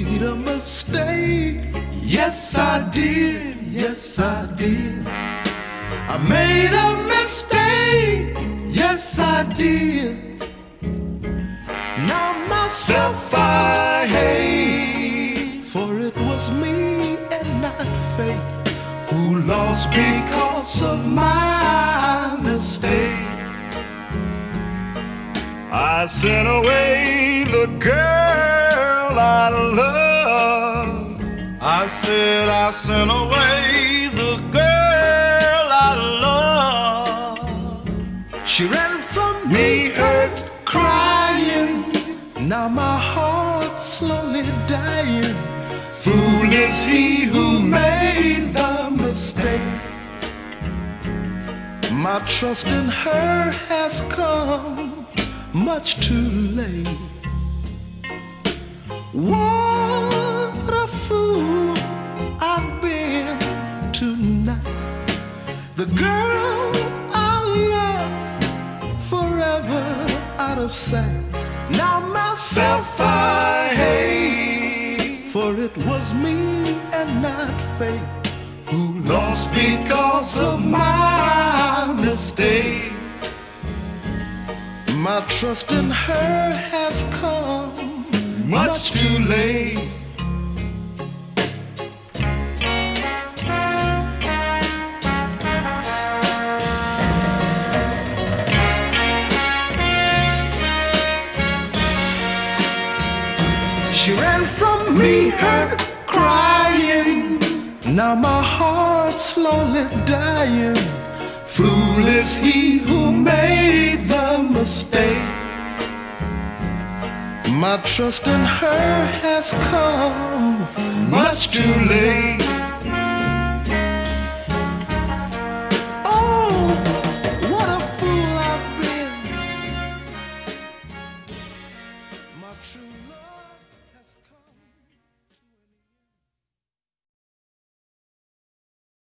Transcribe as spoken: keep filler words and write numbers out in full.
made a mistake. Yes, I did. Yes, I did. I made a mistake. Yes, I did. Now myself I hate, for it was me and not fate who lost because of my mistake. I sent away the girl I love. I said I sent away the girl I love. She ran from me, hurt, crying. Now my heart's slowly dying. Fool is he who made the mistake. My trust in her has come much too late. What a fool I've been tonight. The girl I love forever out of sight. Now myself I hate, for it was me and not fate who lost because of my mistake. My trust in her has come much too late. She ran from me, hurt, crying. Now my heart's slowly dying. Fool is he who made the mistake. My trust in her has come much too late.